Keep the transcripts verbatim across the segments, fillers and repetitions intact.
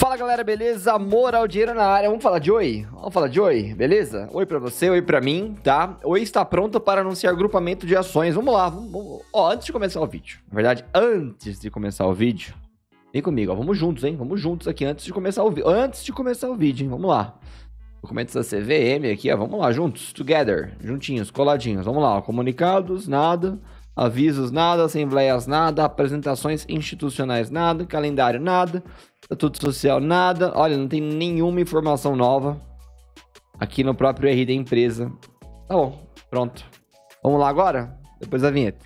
Fala galera, beleza? Moral Dinheiro na área, vamos falar de Oi? Vamos falar de Oi, beleza? Oi pra você, Oi pra mim, tá? Oi está pronta para anunciar grupamento de ações, vamos lá, vamos, vamos. Ó, antes de começar o vídeo, na verdade, antes de começar o vídeo, vem comigo, ó, vamos juntos, hein? Vamos juntos aqui antes de começar o vídeo, antes de começar o vídeo, hein? Vamos lá. Documentos da C V M aqui, ó, vamos lá, juntos, together, juntinhos, coladinhos, vamos lá, ó, comunicados, nada... Avisos, nada. Assembleias, nada. Apresentações institucionais, nada. Calendário, nada. Estatuto social, nada. Olha, não tem nenhuma informação nova aqui no próprio R da empresa. Tá bom, pronto. Vamos lá agora? Depois da vinheta.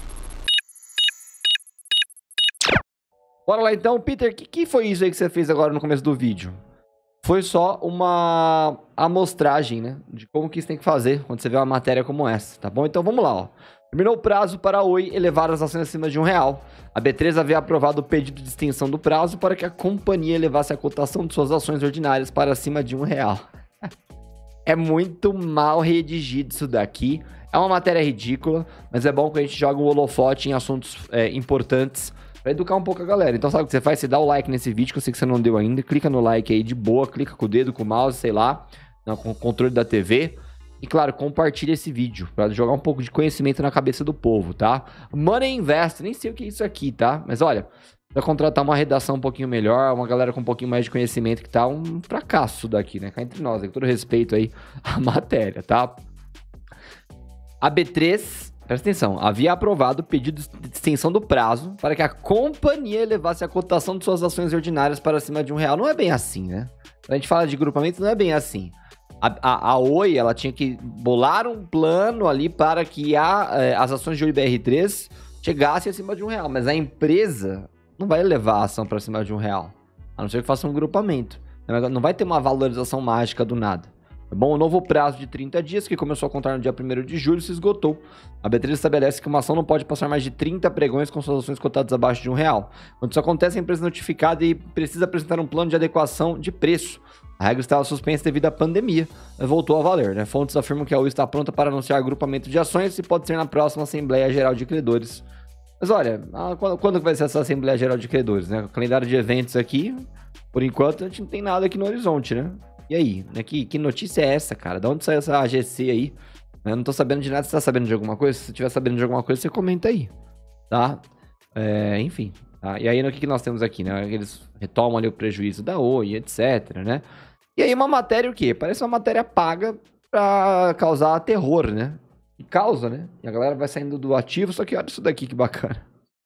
Bora lá então. Peter, o que, que foi isso aí que você fez agora no começo do vídeo? Foi só uma amostragem, né? De como que isso tem que fazer quando você vê uma matéria como essa, tá bom? Então vamos lá, ó. Terminou o prazo para a Oi elevar as ações acima de um real. A B três havia aprovado o pedido de extensão do prazo para que a companhia elevasse a cotação de suas ações ordinárias para acima de um real. É muito mal redigido isso daqui. É uma matéria ridícula, mas é bom que a gente joga um holofote em assuntos é, importantes para educar um pouco a galera. Então sabe o que você faz? Você dá o like nesse vídeo, que eu sei que você não deu ainda. Clica no like aí de boa, clica com o dedo, com o mouse, sei lá, com o controle da T V. E claro, compartilha esse vídeo para jogar um pouco de conhecimento na cabeça do povo, tá? Money Invest, nem sei o que é isso aqui, tá? Mas olha, para contratar uma redação um pouquinho melhor, uma galera com um pouquinho mais de conhecimento, que tá um fracasso daqui, né? Cá entre nós, com todo respeito aí à matéria, tá? A B três, presta atenção, havia aprovado o pedido de extensão do prazo para que a companhia elevasse a cotação de suas ações ordinárias para acima de um real. Não é bem assim, né? Quando a gente fala de grupamento, não é bem assim. A, a, a Oi, ela tinha que bolar um plano ali para que a, é, as ações de Oi B R três chegassem acima de um real. Mas a empresa não vai levar a ação para cima de um real. A não ser que faça um grupamento. Não vai ter uma valorização mágica do nada. É bom, o novo prazo de trinta dias, que começou a contar no dia primeiro de julho, se esgotou. A B três estabelece que uma ação não pode passar mais de trinta pregões com suas ações cotadas abaixo de um real. Quando isso acontece, a empresa é notificada e precisa apresentar um plano de adequação de preço. A regra estava suspensa devido à pandemia, mas voltou a valer, né? Fontes afirmam que a Oi está pronta para anunciar agrupamento de ações e pode ser na próxima Assembleia Geral de Credores. Mas olha, quando, quando vai ser essa Assembleia Geral de Credores, né? O calendário de eventos aqui, por enquanto, a gente não tem nada aqui no horizonte, né? E aí, né? Que, que notícia é essa, cara? De onde saiu essa A G C aí? Eu não tô sabendo de nada. Você tá sabendo de alguma coisa? Se você estiver sabendo de alguma coisa, você comenta aí, tá? É, enfim, tá? E aí, no que, que nós temos aqui, né? Eles retomam ali o prejuízo da Oi, etc, né? E aí uma matéria o quê? Parece uma matéria paga pra causar terror, né? E causa, né? E a galera vai saindo do ativo, só que olha isso daqui que bacana.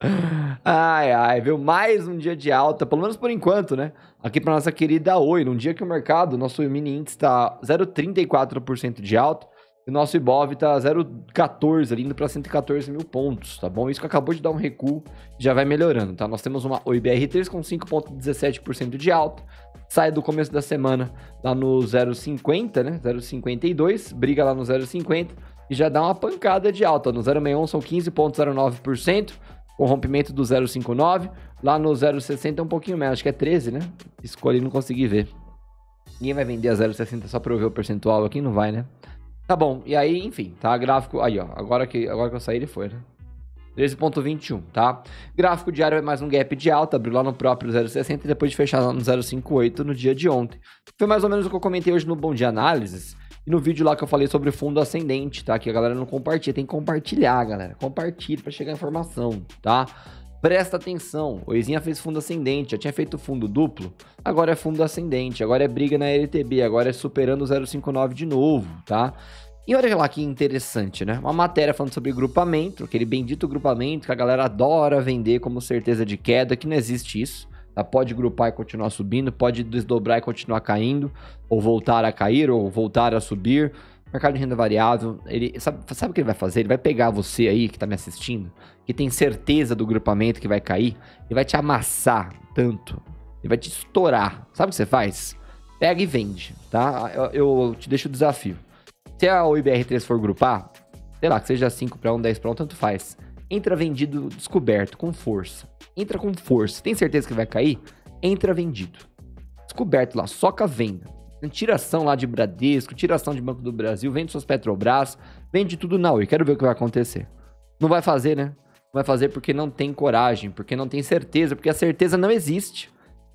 Ai, ai, viu? Mais um dia de alta, pelo menos por enquanto, né? Aqui pra nossa querida Oi, num dia que o mercado, nosso mini índice tá zero vírgula trinta e quatro por cento de alta, e o nosso Ibov tá zero vírgula quatorze, ali indo pra cento e quatorze mil pontos, tá bom? Isso que acabou de dar um recuo, já vai melhorando, tá? Nós temos uma Oi B R três com cinco vírgula dezessete por cento de alta, sai do começo da semana lá no zero vírgula cinquenta, né? zero vírgula cinquenta e dois, briga lá no zero vírgula cinquenta e já dá uma pancada de alta. No zero vírgula sessenta e um são quinze vírgula zero nove por cento, com rompimento do zero vírgula cinquenta e nove. Lá no zero vírgula sessenta é um pouquinho menos, acho que é treze, né? Escolhi e não consegui ver. Ninguém vai vender a zero vírgula sessenta só pra eu ver o percentual aqui, não vai, né? Tá bom, e aí, enfim, tá? Gráfico, aí ó, agora que, agora que eu saí ele foi, né? treze vírgula vinte e um, tá? Gráfico diário é mais um gap de alta, abriu lá no próprio zero vírgula sessenta e depois de fechar lá no zero vírgula cinquenta e oito no dia de ontem. Foi mais ou menos o que eu comentei hoje no Bom Dia Análises e no vídeo lá que eu falei sobre o fundo ascendente, tá? Que a galera não compartilha, tem que compartilhar, galera. Compartilha pra chegar a informação, tá? Presta atenção, o Oizinha fez fundo ascendente, já tinha feito fundo duplo, agora é fundo ascendente, agora é briga na L T B, agora é superando o zero vírgula cinquenta e nove de novo, tá? E olha lá que interessante, né? Uma matéria falando sobre grupamento, aquele bendito grupamento que a galera adora vender como certeza de queda, que não existe isso, tá? Pode grupar e continuar subindo, pode desdobrar e continuar caindo, ou voltar a cair, ou voltar a subir. Mercado de renda variável, ele sabe, sabe o que ele vai fazer? Ele vai pegar você aí que tá me assistindo, que tem certeza do grupamento que vai cair, e vai te amassar tanto, ele vai te estourar. Sabe o que você faz? Pega e vende, tá? Eu, eu te deixo o desafio. Se a Oi B R três for grupar, sei lá, que seja cinco para um, dez para um, tanto faz. Entra vendido descoberto, com força. Entra com força. Tem certeza que vai cair? Entra vendido. Descoberto lá, soca a venda. Tiração lá de Bradesco, tiração de Banco do Brasil, vende suas Petrobras, vende tudo na Oi. Quero ver o que vai acontecer. Não vai fazer, né? Não vai fazer porque não tem coragem, porque não tem certeza, porque a certeza não existe.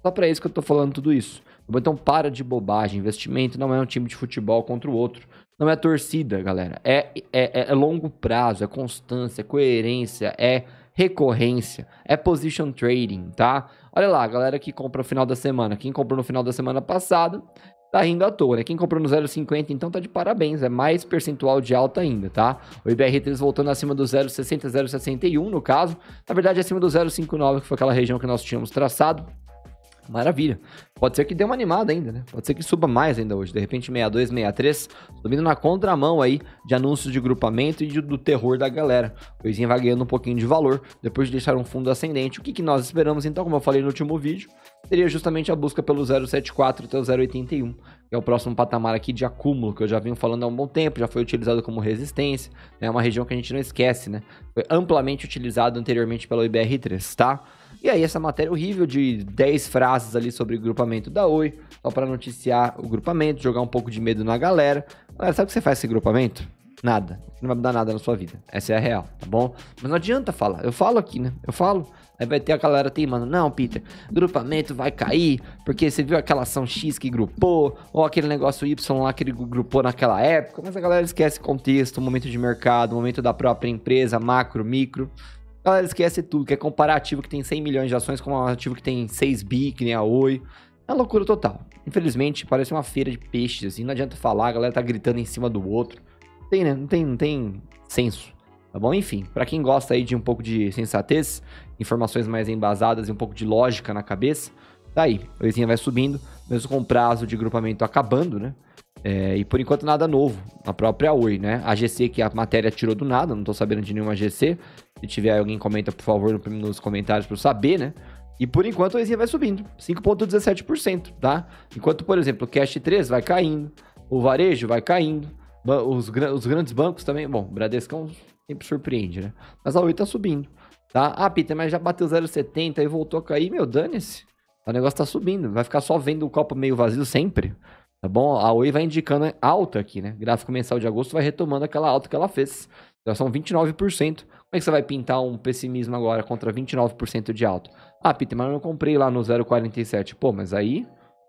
Só pra isso que eu tô falando tudo isso. Então para de bobagem. Investimento não é um time de futebol contra o outro. Não é torcida, galera. É, é, é longo prazo, é constância, é coerência, é recorrência, é position trading, tá? Olha lá, a galera que compra no final da semana. Quem comprou no final da semana passada tá rindo à toa, né? Quem comprou no zero vírgula cinquenta, então tá de parabéns. É mais percentual de alta ainda, tá? O I B R três voltando acima do zero vírgula sessenta, zero vírgula sessenta e um no caso. Na verdade, acima do zero vírgula cinquenta e nove, que foi aquela região que nós tínhamos traçado. Maravilha. Pode ser que dê uma animada ainda, né? Pode ser que suba mais ainda hoje. De repente, sessenta e dois, sessenta e três, subindo na contramão aí de anúncios de grupamento e de, do terror da galera. O coisinha vai ganhando um pouquinho de valor depois de deixar um fundo ascendente. O que, que nós esperamos, então, como eu falei no último vídeo, seria justamente a busca pelo zero vírgula setenta e quatro até o zero vírgula oitenta e um, que é o próximo patamar aqui de acúmulo, que eu já venho falando há um bom tempo, já foi utilizado como resistência, é né? Uma região que a gente não esquece, né? Foi amplamente utilizado anteriormente pelo I B R três, tá? E aí, essa matéria horrível de dez frases ali sobre o grupamento da Oi, só para noticiar o grupamento, jogar um pouco de medo na galera. Galera, sabe o que você faz com esse grupamento? Nada. Não vai mudar nada na sua vida. Essa é a real, tá bom? Mas não adianta falar. Eu falo aqui, né? Eu falo. Aí vai ter a galera teimando. Não, Peter, grupamento vai cair, porque você viu aquela ação X que grupou, ou aquele negócio Y lá que ele grupou naquela época. Mas a galera esquece contexto, momento de mercado, momento da própria empresa, macro, micro. A galera esquece tudo, que é comparativo que tem cem milhões de ações com um ativo que tem seis bi, que nem a Oi. É uma loucura total. Infelizmente, parece uma feira de peixes, assim, não adianta falar, a galera tá gritando em cima do outro. Não tem, né? Não tem, não tem senso, tá bom? Enfim, pra quem gosta aí de um pouco de sensatez, informações mais embasadas e um pouco de lógica na cabeça, tá aí. A Oizinha vai subindo, mesmo com o prazo de grupamento acabando, né? É, e por enquanto nada novo na própria Oi, né? A G C que a matéria tirou do nada, não tô sabendo de nenhuma G C. Se tiver alguém, comenta, por favor, nos comentários pra eu saber, né? E por enquanto a Oizinha vai subindo, cinco vírgula dezessete por cento, tá? Enquanto, por exemplo, o Cash três vai caindo, o varejo vai caindo, os, os grandes bancos também, bom, o Bradescão sempre surpreende, né? Mas a Oi tá subindo, tá? Ah, Peter, mas já bateu zero vírgula setenta e voltou a cair, meu, dane-se. O negócio tá subindo, vai ficar só vendo o copo meio vazio sempre. Tá bom? A Oi vai indicando alta aqui, né? Gráfico mensal de agosto vai retomando aquela alta que ela fez. Já são vinte e nove por cento. Como é que você vai pintar um pessimismo agora contra vinte e nove por cento de alta? Ah, Peter, mas eu não comprei lá no zero vírgula quarenta e sete. Pô, mas aí...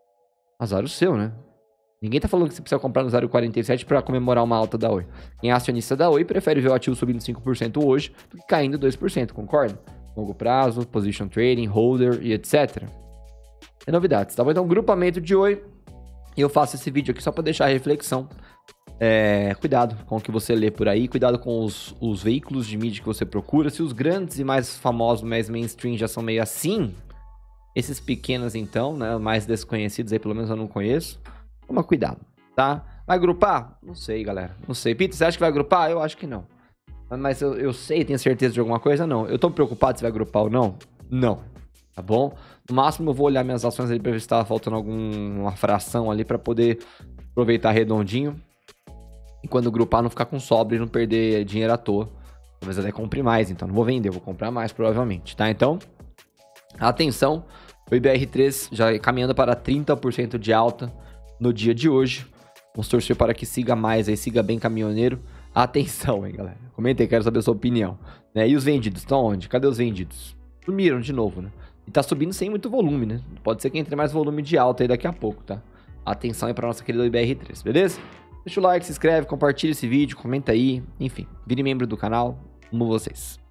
azar o seu, né? Ninguém tá falando que você precisa comprar no zero vírgula quarenta e sete pra comemorar uma alta da Oi. Quem é acionista da Oi prefere ver o ativo subindo cinco por cento hoje do que caindo dois por cento, concorda? Longo prazo, position trading, holder e etcétera. É novidades, tá bom? Então, grupamento de Oi... E eu faço esse vídeo aqui só para deixar a reflexão. É, cuidado com o que você lê por aí, cuidado com os, os veículos de mídia que você procura. Se os grandes e mais famosos, mais mainstream já são meio assim, esses pequenos então, né, mais desconhecidos aí, pelo menos eu não conheço, toma cuidado, tá? Vai grupar? Não sei, galera, não sei. Peter, você acha que vai grupar? Eu acho que não. Mas eu, eu sei, tenho certeza de alguma coisa? Não. Eu tô preocupado se vai grupar ou não? Não. Tá bom? No máximo eu vou olhar minhas ações ali pra ver se tá faltando alguma fração ali pra poder aproveitar redondinho. E quando grupar não ficar com sobra e não perder dinheiro à toa. Talvez até compre mais, então não vou vender, vou comprar mais provavelmente, tá? Então, atenção, o I B R três já caminhando para trinta por cento de alta no dia de hoje. Vamos torcer para que siga mais aí, siga bem caminhoneiro. Atenção, hein, galera. Comenta aí, quero saber a sua opinião. Né? E os vendidos, estão onde? Cadê os vendidos? Sumiram de novo, né? E tá subindo sem muito volume, né? Pode ser que entre mais volume de alta aí daqui a pouco, tá? Atenção aí pra nossa querida I B R três, beleza? Deixa o like, se inscreve, compartilha esse vídeo, comenta aí, enfim, vire membro do canal, amo vocês.